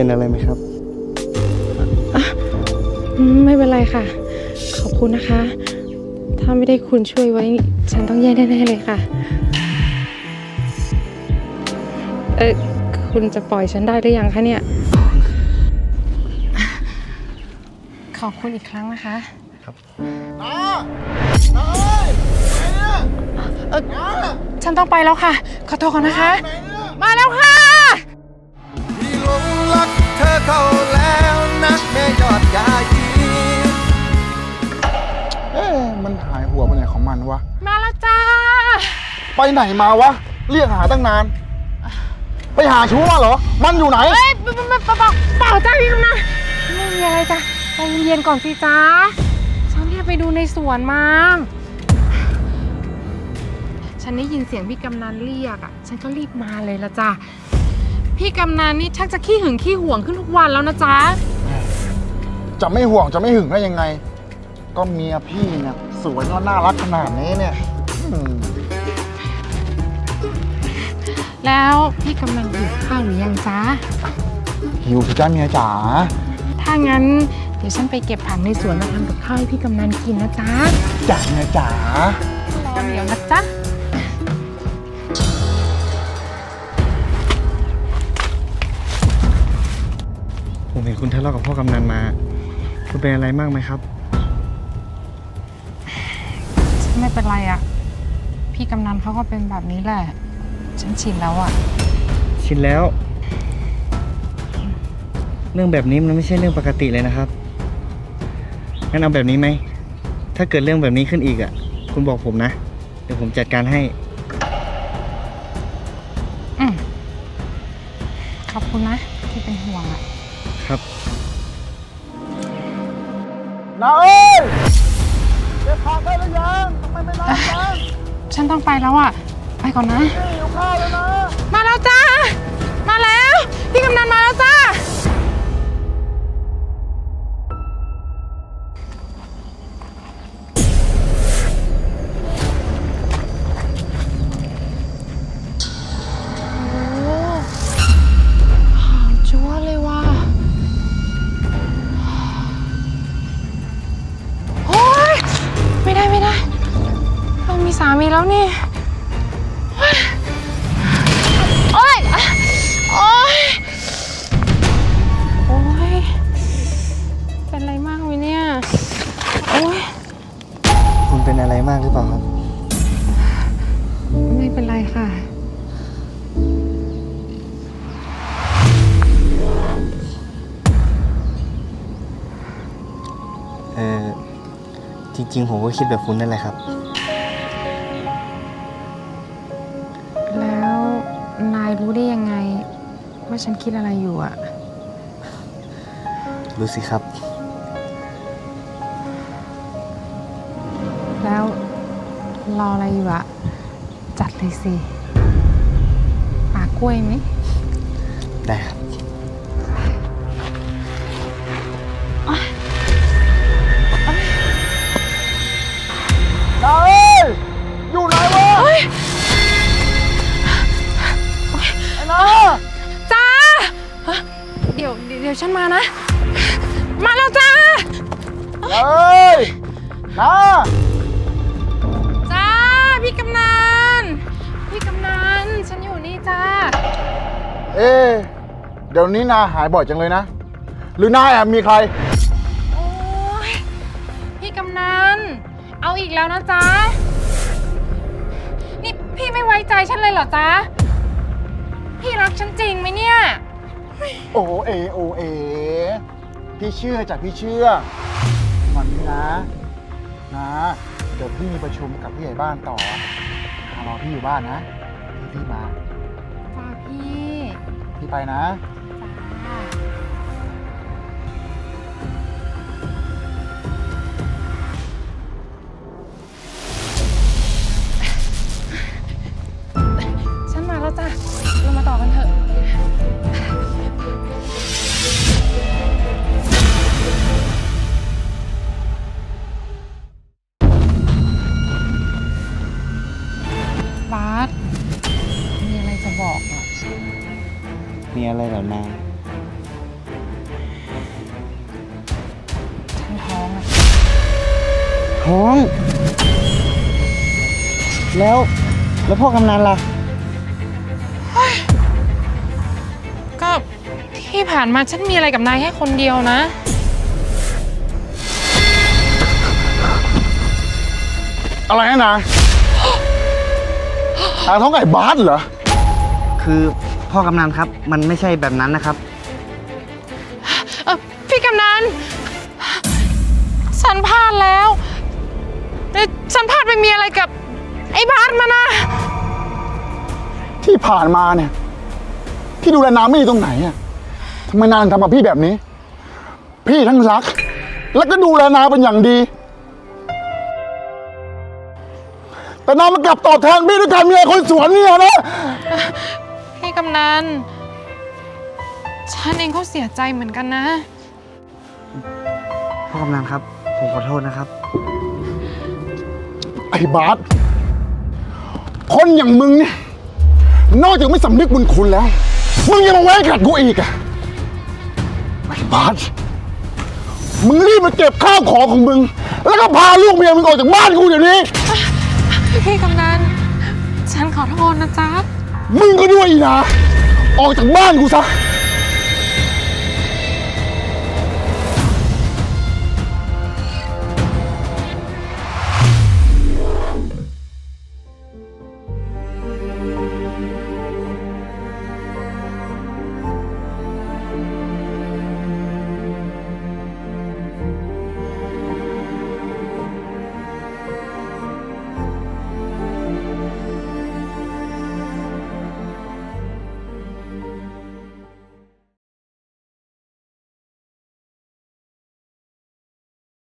เป็นอะไรไหมครับไม่เป็นไรค่ะขอบคุณนะคะถ้าไม่ได้คุณช่วยไว้ฉันต้องแย่แน่ๆเลยค่ะคุณจะปล่อยฉันได้หรือยังคะเนี่ยขอบคุณอีกครั้งนะคะครับฉันต้องไปแล้วค่ะขอโทษก่อนนะคะมาแล้วค่ะที่หลงรักเธอเข้าแล้วนักแม่ยอดยายีมันหายหัวไปไหนของมันวะมาแล้วจ้าไปไหนมาวะเรียกหาตั้งนานไปหาชู้มาเหรอมันอยู่ไหนเปล่าจ้าพี่กำนันไม่มีอะไรจ้ะใจเย็นๆก่อนสิจ้าฉันเรียกไปดูในสวนมาฉันได้ยินเสียงพี่กำนันเรียกอ่ะฉันก็รีบมาเลยละจ้ะพี่กำนันนี่ชักจะขี้หึงขี้หวงขึ้นทุกวันแล้วนะจ๊ะจะไม่ห่วงจะไม่หึงได้ยังไงก็เมียพี่เนี่ยสวยแล้วน่ารักขนาดนี้เนี่ยแล้วพี่กำนันหิวข้าวหรือยังจ๊ะหิวสิจ้าเมียจ๋าถ้างั้นเดี๋ยวฉันไปเก็บผักในสวนมาทำกับข้าวให้พี่กำนันกินนะจ๊ะจ๋าเมียจ๋ารอเดี๋ยวนะจ๊ะผมเห็นคุณทะเลาะกับพ่อกำนันมาคุณเป็นอะไรมากไหมครับไม่เป็นไรอ่ะพี่กำนันเขาก็เป็นแบบนี้แหละฉันชินแล้วอ่ะชินแล้วเรื่องแบบนี้มันไม่ใช่เรื่องปกติเลยนะครับงั้นเอาแบบนี้ไหมถ้าเกิดเรื่องแบบนี้ขึ้นอีกอ่ะคุณบอกผมนะเดี๋ยวผมจัดการให้ขอบคุณนะที่เป็นห่วงอ่ะครับน้าเอ้ยเก็บผักได้หรือยังทำไมไม่รับกันฉันต้องไปแล้วอ่ะไปก่อนนะหิวข้าวแล้วนะมาแล้วจ้ามาแล้วพี่กำนันมาแล้วจ้าสามีแล้วนี่โอ๊ยโอ๊ยโอ๊ยเป็นอะไรมากไหมเนี่ยโอ๊ยคุณเป็นอะไรมากหรือเปล่าครับไม่เป็นไรค่ะจริงๆผมก็คิดแบบคุณนั่นแหละครับแล้วนายรู้ได้ยังไงว่าฉันคิดอะไรอยู่อ่ะรู้สิครับแล้วรออะไรอยู่อ่ะจัดเลยสิปากกล้วยไหมได้ครับอยู่ไหนวะไอ้นาจ้าเดี๋ยวฉันมานะมาแล้วจ้าเฮ้ยนาจ้าพี่กำนันฉันอยู่นี่จ้าเดี๋ยวนี้นาหายบ่อยจังเลยนะหรือนายมีใครโอ้ยพี่กำนันเอาอีกแล้วนะจ๊ะนี่พี่ไม่ไว้ใจฉันเลยเหรอจ๊ะพี่รักฉันจริงไหมเนี่ยโอเอพี่เชื่อจ้ะพี่เชื่อวันนี้นะเดี๋ยวพี่มีประชุมกับผู้ใหญ่บ้านต่อรอพี่อยู่บ้านนะพี่มาจ้าพี่ไปนะฉันมาแล้วจ้ะเรามาต่อกันเถอะบาสมีอะไรจะบอกอ่ะมีอะไรเหรอนางท้อง แล้วพ่อกำนันล่ะก็ที่ผ่านมาฉันมีอะไรกับนายแค่คนเดียวนะอะไรนะนายท้องไก่บาสเหรอคือพ่อกำนันครับ มันไม่ใช่แบบนั้นนะครับพี่กำนัน ฉันพลาดแล้วฉันพลาดไปมีอะไรกับไอ้บาสมานะที่ผ่านมาเนี่ยพี่ดูแลน้ำไม่ดีตรงไหนอ่ะทำไมนางทำกับพี่แบบนี้ พี่ทั้งรัก แล้วก็ดูแลนาเป็นอย่างดี แต่นามันกลับตอบแทนพี่ด้วยการมีอะไรคนสวนเนี่ยนะพี่กำนัน ฉันเองก็เสียใจเหมือนกันนะพ่อกำนันครับ ผมขอโทษนะครับไอ้บาสคนอย่างมึงเนี่ยนอกจากไม่สำนึกบุญคุณแล้วมึงยังมาแว้งกัดกูอีกอะไอ้บาสมึงรีบมาเก็บข้าวของของมึงแล้วก็พาลูกเมียมึงออกจากบ้านกูเดี๋ยวนี้พี่กำนัน ฉันขอโทษนะจ๊ะมึงก็ด้วยอีนะออกจากบ้านกูซะ